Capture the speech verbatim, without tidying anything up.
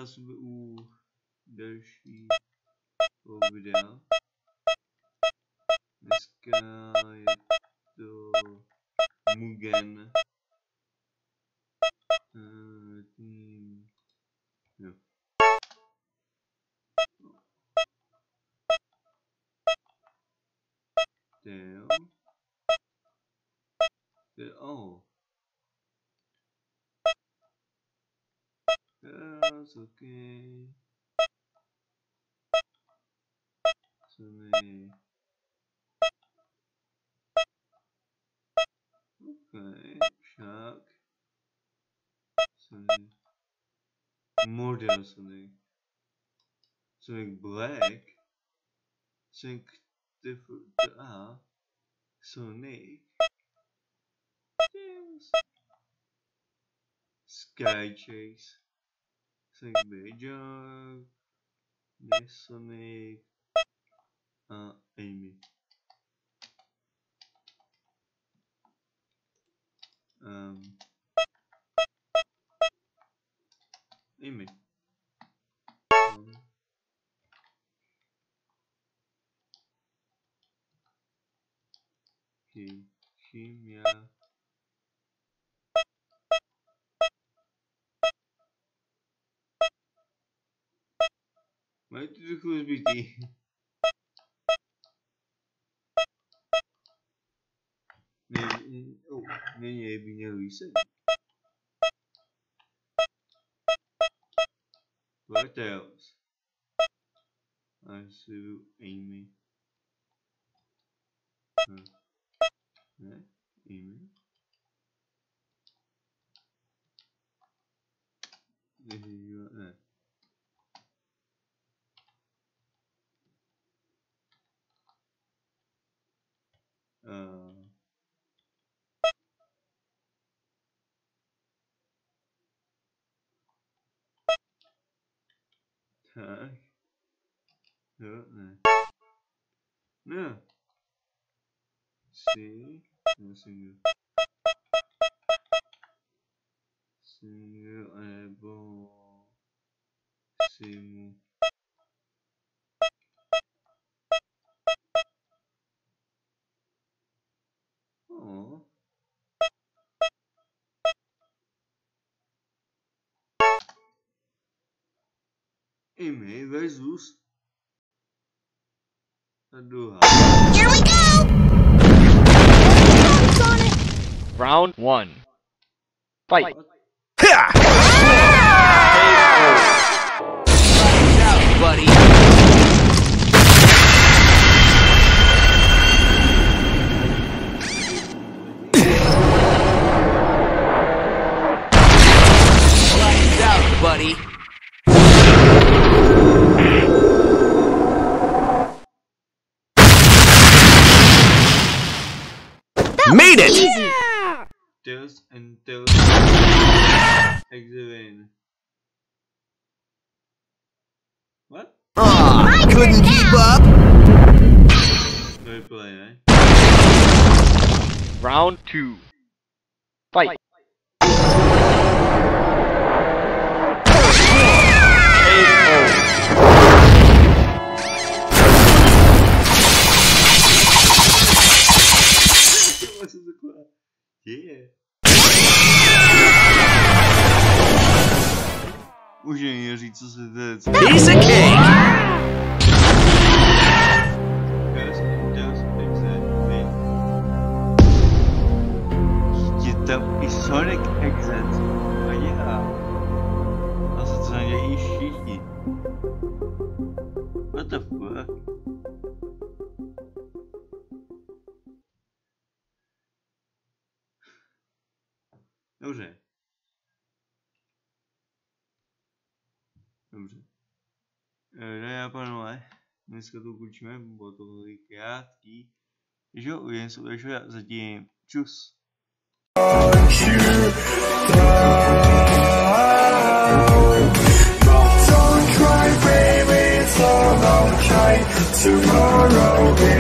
vítám se u dalšího videa. Dneska je to Mugen. Uh, tým... Jo. Jo. Oh. That's okay. Sonic. Okay. Shark. Sonic. Model Sonic. Sonic Black. Sonic different. Ah. Sonic. Yes. Sky Chase. Sonic Major. Next Sonic. Uh, Amy. Um. Amy. Um. Okay. Chimia. Mají tu trochu zbytý. Není, oh, není by měl výsek. What else? I see Amy. Huh. Ne? Amy? Ne. Uh. Tak. Jo, ne. Ne. Si. Ne, single. Single nebo simu. Oh. Amy versus Hraju. Here we go! Sonic! Round one. Fight. Out, buddy. Lights out, buddy. Made it! Easy. Tails and tails. Exit. What? Aw, I couldn't keep up. No play, eh? Round two. Fight. Yeah. Už není říct, co se teď. Piece of cake. Je tam i Sonic Exit. A já. A se to nedějí všichni. What the fuck? Dobře. Dobře. Dámy a pánové, dneska to ukončíme, bylo to velmi krátký. Takže jo, jen se udržuje zatím. Čus. Tomorrow